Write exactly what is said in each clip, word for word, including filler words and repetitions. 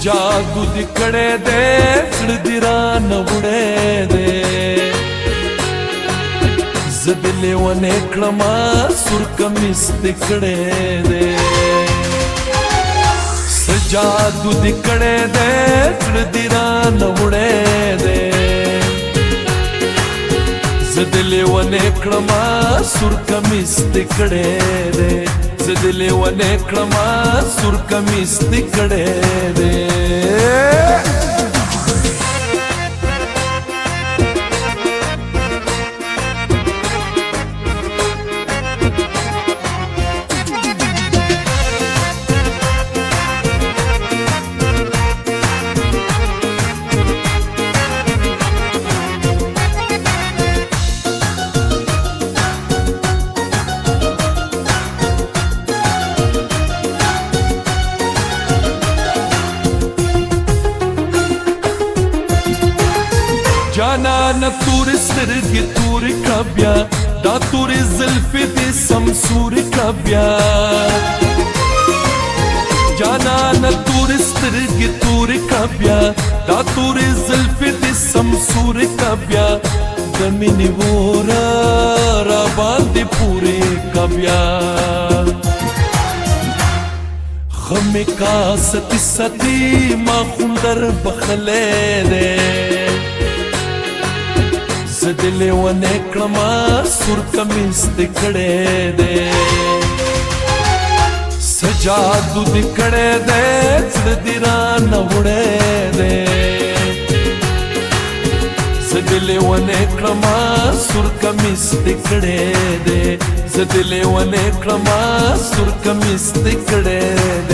जादू दी कड़े दे चढ़दीरा नवड़े दे जदिले वने क्रमा सुर कमिस दिकड़े दे जादू दी कड़े दे चढ़दीरा नवड़े दे जदिले वने क्रमा सुर कमिस दिकड़े दे जदिले वने क्रमा सुर कमिस दिकड़े दे जाना न तूरी सिरगी तूरी कब्या दा तूरी ज़ुल्फ़ी दी समसूरी कब्या जाना न तूरी सिरगी तूरी कब्या दा तूरी ज़ुल्फ़ी दी समसूरी कब्या दमिनी वोरा राबांदी पूरी कब्या खमे का सती सती माँ खुंदर बखले दे जदिले वने क्रमा सुर कमिस दिकड़े दे सजादू दिकड़े दे चढ़दीरा नवड़े दे जदिले वने क्रमा सुर कमिस दिकड़े दे जदिले वने क्रमा सुर कमिस दिकड़े दे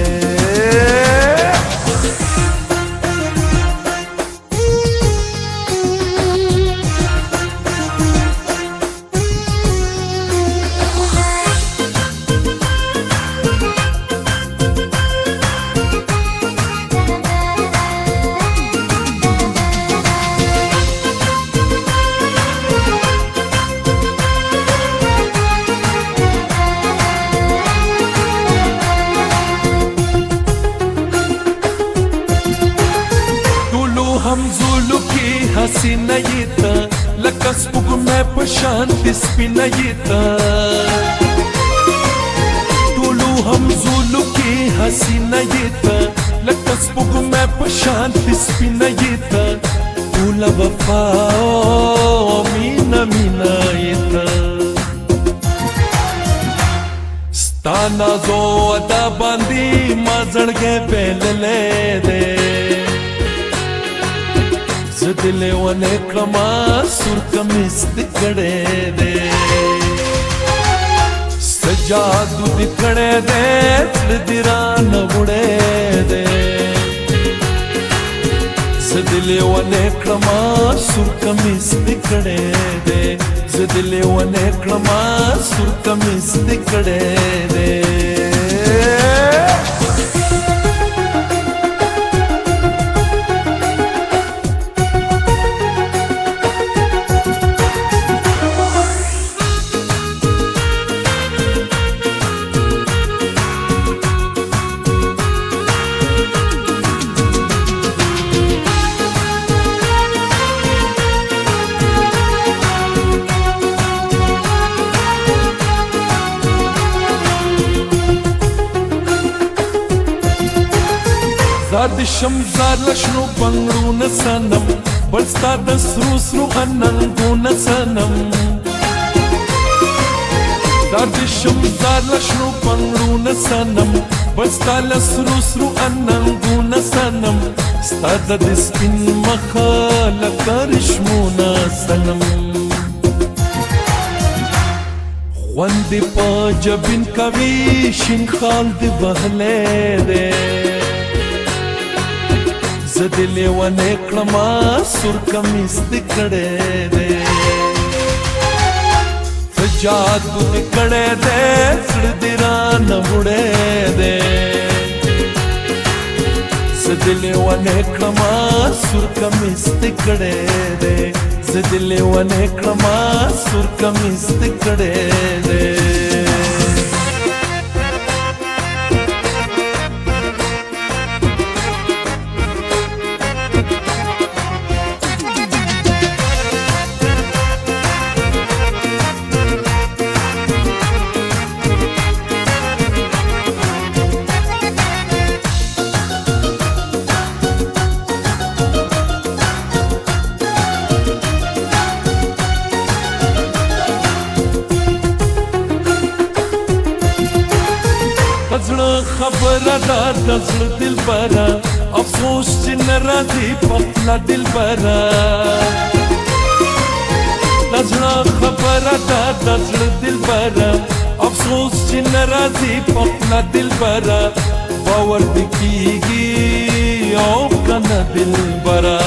हम ज़ुलु की हसीना यीता लकस पुग में पशांति स्पिना यीता तुलु हम ज़ुलु की हसीना यीता लकस पुग में पशांति स्पिना यीता तुला वफाओ मीना मीना यीता स्ताना जो अदा बांदी माजड़ के पहले दे जदिले वने क्रमा सुर कमिस दिकड़े दे सजादू दिकड़े दे चढ़दीरा नवड़े दे जदिले वने क्रमा सुर कमिस दिकड़े दे जदिले वने क्रमा सुर कमिस दिकड़े दे زاد شمزار لشنو بنگړو نسنم بلستا د سرو سرو اننګو نسنم زاد شمزار لشنو بنگړو نسنم بلستا د سرو سرو اننګو نسنم ستاد د سپین مخ لکرشمو نسنم خوند پاجبین کوي شین خال دی بهله ده زدلے ونے کلما سر کمیس دکڑے دے سجادو دکڑے دے سردیران بڑے دے زدلے ونے کلما سر کمیس دکڑے دے زدلے ونے کلما سر کمیس دکڑے دے خبره دا د زړه دلبره افسوس چې نه راځي په خپله دلبره د زړه خبره دا د زړه دلبره افسوس چې نه راځي په خپله دلبره باور دې کېږي او که نه دلبره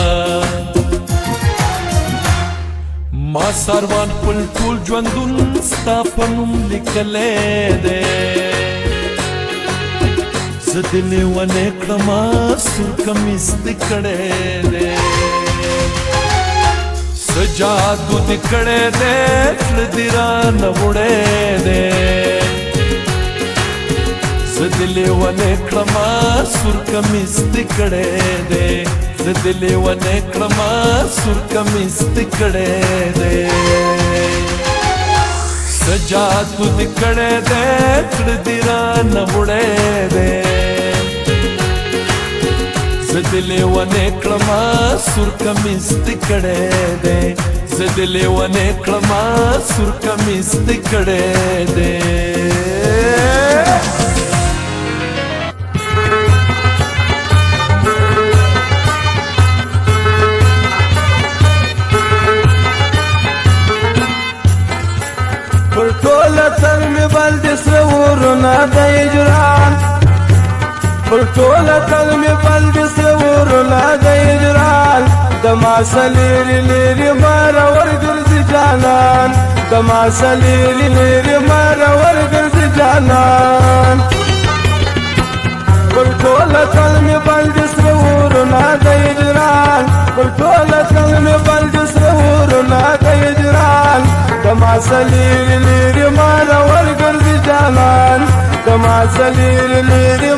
ما ساروان خپل ټول ژوندون ستا په نوم لیکلی دی زه دې لیونی کړمه سور کمیس دې کړی دی څه جادو دې کړی دی زړه دې رانه وړی دی زه دې لیونی کړمه سور کمیس دې کړی دی زه دې لیونی کړمه سور کمیس دې کړی دی څه جادو دې کړی دی زړه دې رانه وړی دی زه دې لیونی کړمه سور کمیس دې کړی دی زه دې لیونی کړمه سور کمیس دې کړی دی پر ټوله تن مې بل د سره ورونه د هجران پر ټوله تن مې بل د سره ورونه د هجران د ما څه لرې لرې ما راور ګرځي جانان د ما څه لرې لرې ما راور ګرځي جانان پر ټوله تن مې بل د سره ورونه د هجران پر ټوله تن مې بل د سره ورونه د هجران د ما څه لرې لرې ما راور ګرځي جانان د ما څه لرې لرې